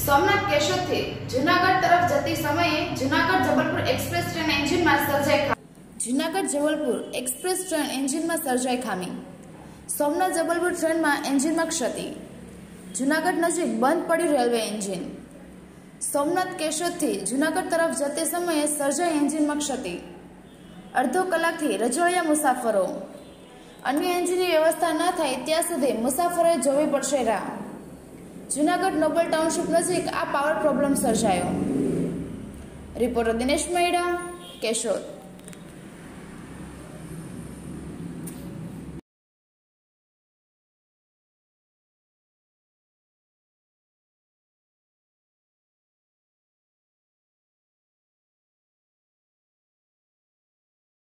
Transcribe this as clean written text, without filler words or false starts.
सोमनाथ केशोद थी जूनागढ़ तरफ जती समय Junagadh Jabalpur express train engine में सर्जाई Junagadh Jabalpur express train engine में सर्जाई खामी। सोमनाथ जबलपुर ट्रेन में एंजीन में क्षति। जूनागढ़ नजीक बंद पड़ी रेलवे एंजीन। सोमनाथ केशोद थी जूनागढ़ तरफ जते समय सर्जाई एंजीन में क्षति। अर्धो कलाक थी रजोड़िया मुसाफरो। अन्य एंजीन व्यवस्था न थाय त्या सुधी मुसाफरोए जोवी पड़शे राह। जूनागढ़ नोबल टाउनशिप नजीक आ पावर प्रॉब्लम सर्जायो। रिपोर्टर दिनेश मैड़ा, केशोद।